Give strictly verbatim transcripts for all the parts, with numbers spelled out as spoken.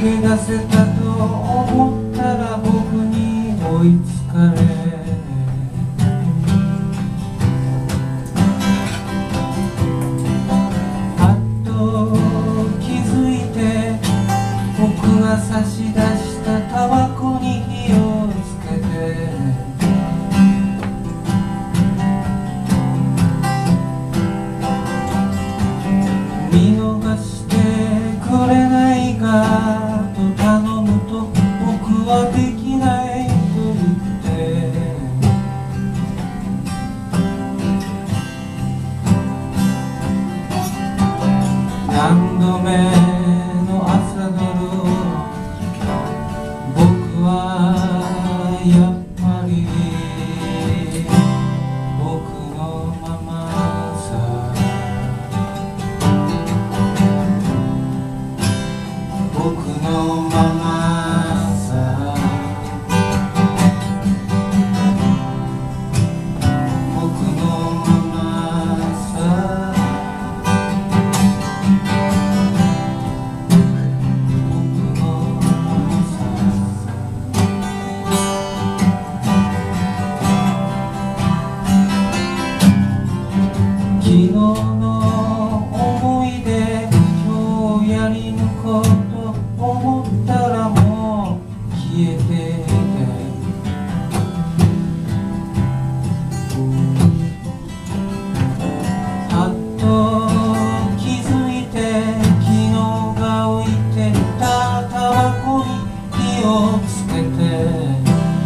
け出せたと思ったら僕に追いつかれ、はっと気づいて僕が差し出したタバコに火をつけて、見逃してくれないかと頼むと僕はできないと言って何度目の朝だろう、僕はやっぱり僕のままさ、僕のままさ、僕のままさ、僕のままさ。昨日の思い出今日やり抜こうと思ったらもう消えていて、はっと気づいて昨日が置いてたタバコに火をつけて、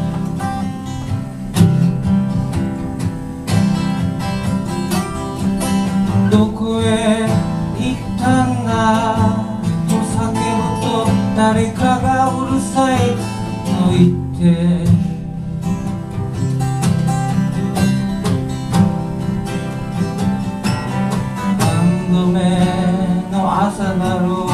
どこへ行ったんだと叫ぶと誰かがうるさいと言って、何度目の朝だろう、